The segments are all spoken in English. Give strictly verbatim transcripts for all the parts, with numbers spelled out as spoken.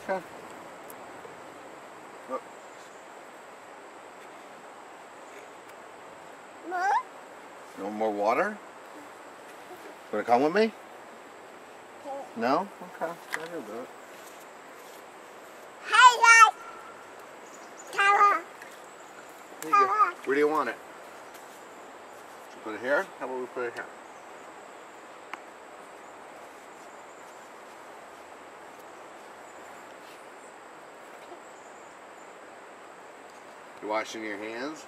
Okay. Look. More? You want more water? Want to come with me? No? Okay. I can do it. Hey, guys. Tara. There you go. Where do you want it? Put it here? How about we put it here? You washing your hands?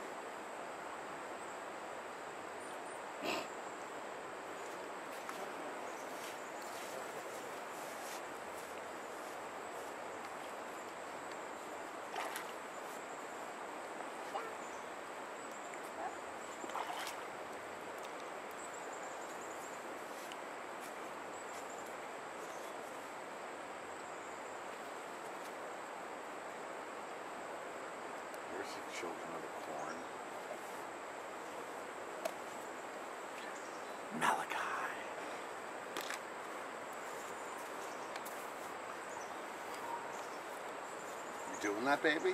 Where's the children of the corn? Malachi. You doing that, baby?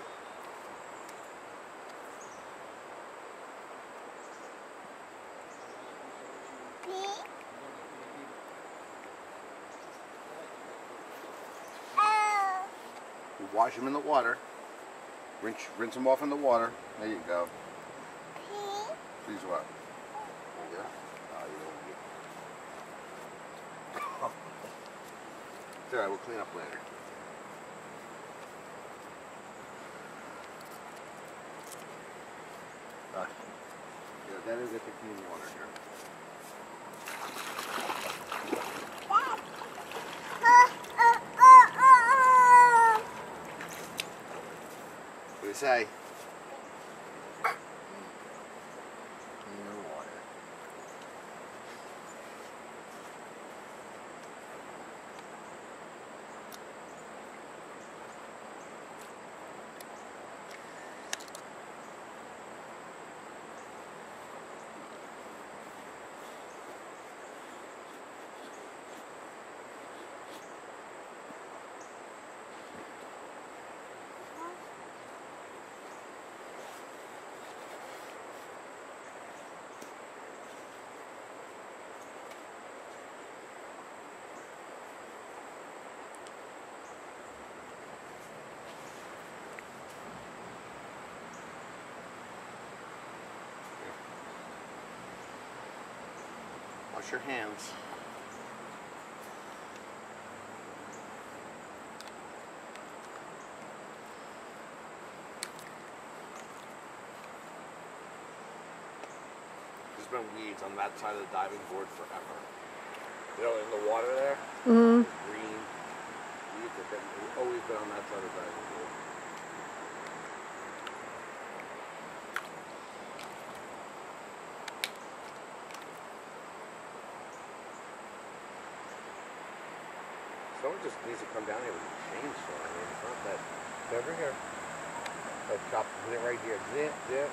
You wash them in the water. Rinse, rinse them off in the water. There you go. Please what? Yeah. Oh, you don't get. It's alright, we'll clean up later. Uh, yeah, that is get the clean water here. What do you say? Wash your hands. There's been weeds on that side of the diving board forever. You know, in the water there, Mm-hmm. green weeds have been, they've always been on that side of the diving board. Someone just needs to come down here with a chainsaw. I mean, it's not that. It's over here. Like, chop it right here. Zip, zip.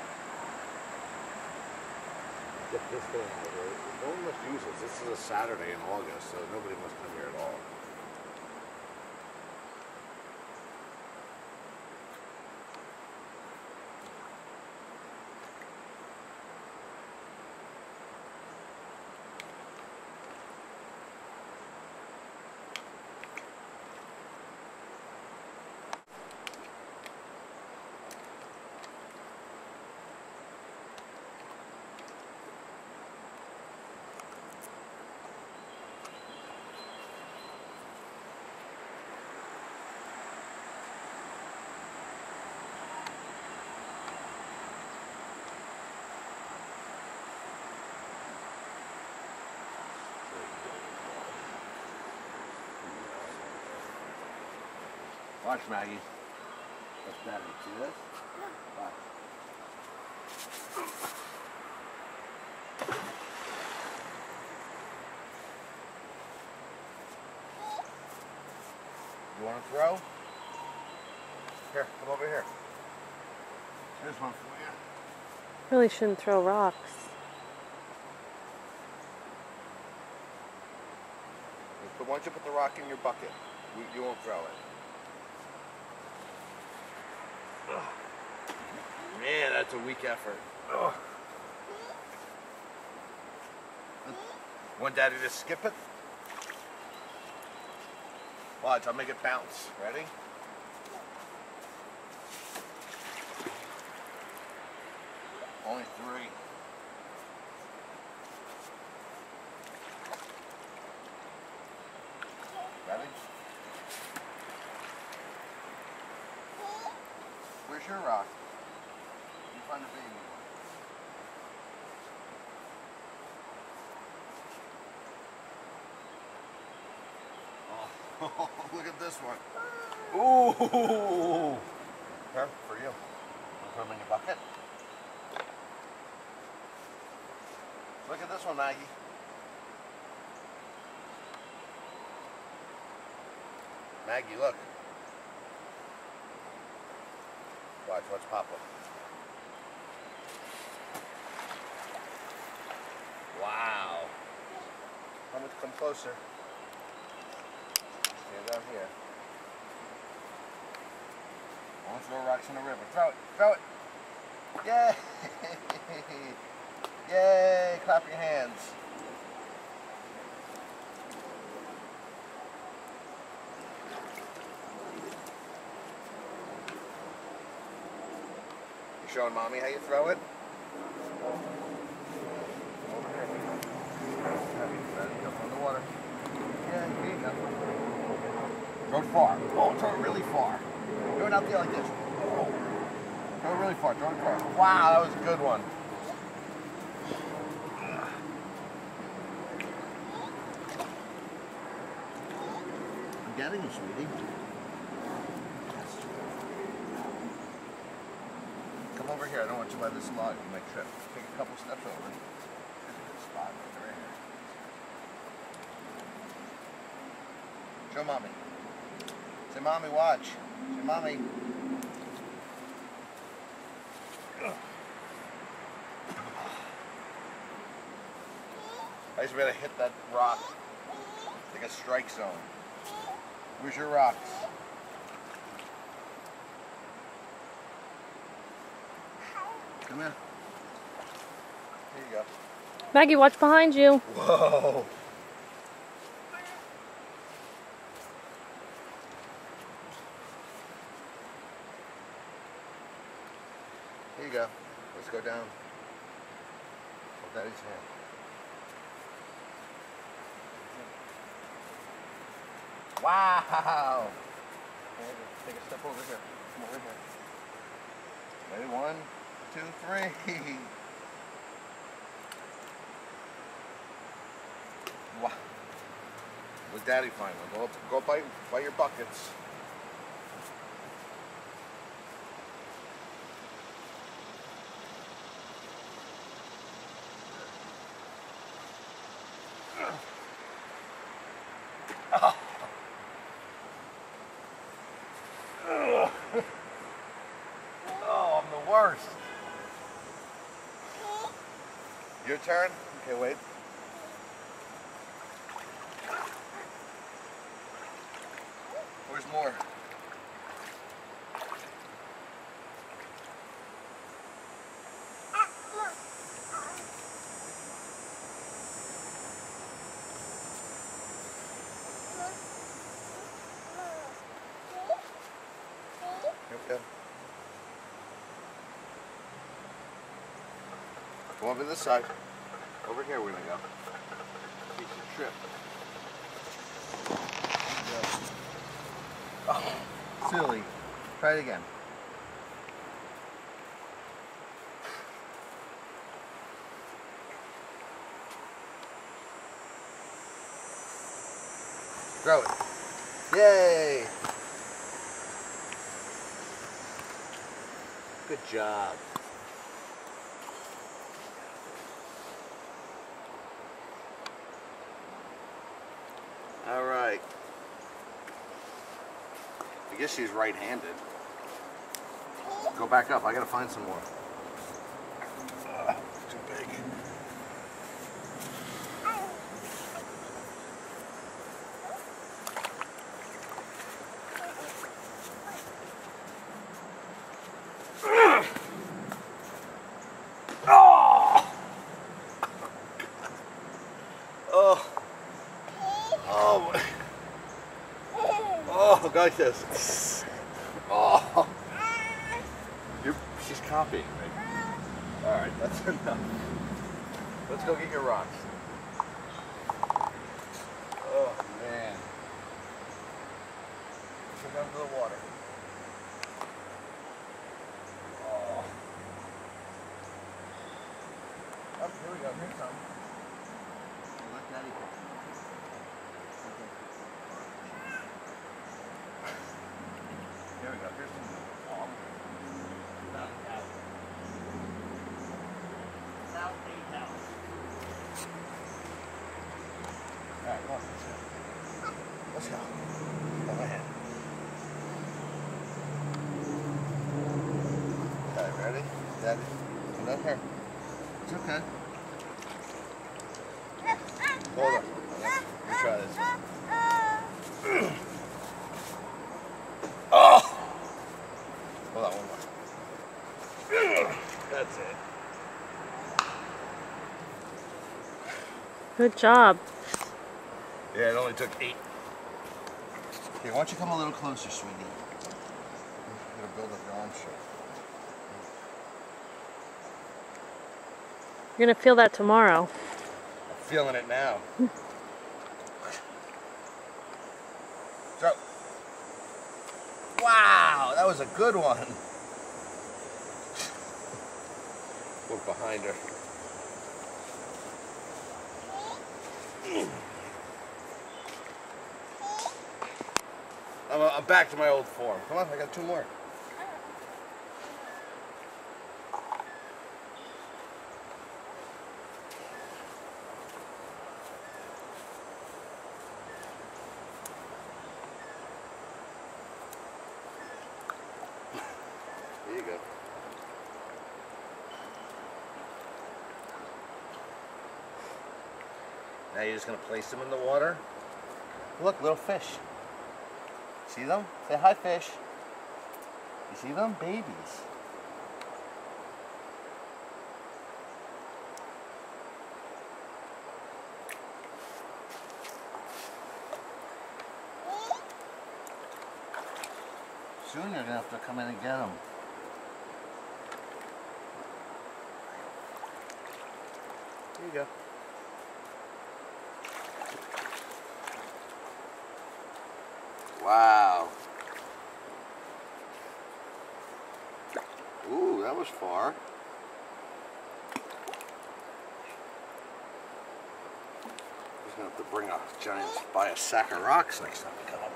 Get this thing out of here. No one must use this. This is a Saturday in August, so nobody must come here at all. Watch, Maggie. What's that? You see this? Watch. You want to throw? Here, come over here. Here's one for you. Really shouldn't throw rocks. But why don't you put the rock in your bucket? You, you won't throw it. Man, that's a weak effort. Ugh. Want Daddy to skip it? Watch, I'll make it bounce. Ready? Only three. Ready? Where's your rock? You find a baby one. Oh, look at this one. Ooh! Here, for you. Put them in your bucket. Look at this one, Maggie. Maggie, look. Watch, watch Papa. Wow. Come, come closer. Stand down here. Don't throw rocks in the river. Throw it, throw it. Yay! Yay! Clap your hands. You showing Mommy how you throw it? Over here. Ready? Go from the water. Yeah, here you go. Throw it far. Oh, throw it really far. Throw it out there like this. Oh. Throw it really far. Throw it far. Wow, that was a good one. I'm getting you, sweetie. Come over here. I don't want you by this log. You might trip. Take a couple steps over. There's a good spot right there. Show Mommy. Say, Mommy, watch. Say, Mommy. I just better hit that rock. It's like a strike zone. Where's your rocks? Come here. Here you go. Maggie, watch behind you. Whoa. Here you go. Let's go down. Hold Daddy's hand. Wow! Take a step over here. Come over here. Ready? One, two, three. Wow. What's Daddy find one? Go up, go up by, by your buckets. Oh. Oh, I'm the worst. Your turn? Okay, wait. Where's more? Okay. Go over this side. Over here we're gonna go. Keep the trip. Oh, silly. Try it again. Throw it. Yay! Good job. All right. I guess she's right-handed. Go back up. I gotta find some more. Uh, it's too big. Oh, go like this. Oh. You're, she's copying me. Alright, that's enough. Let's go get your rocks. Oh, man. Go down to the water. Oh. Oh, here we go. Here's some. Let Daddy go. Here we go. Here's some. Oh. Not out. South eight house. Alright, come on. Let's go. Let's go. Go ahead. Okay, ready? Daddy? Come down here. It's okay. Hold on. Let me try this. Oh! Hold on, one more. That's it. Good job. Yeah, it only took eight. Okay, why don't you come a little closer, sweetie? You're gonna build up your arm strength. You're gonna feel that tomorrow. I'm feeling it now. So, wow, that was a good one. Look behind her. I'm, I'm back to my old form. Come on, I got two more. There you go. Now you're just going to place them in the water. Look, little fish. See them? Say hi, fish. You see them? Babies. Soon you're going to have to come in and get them. Here you go. Wow. Ooh, that was far. Just gonna have to bring a giant, buy a sack of rocks next time we come up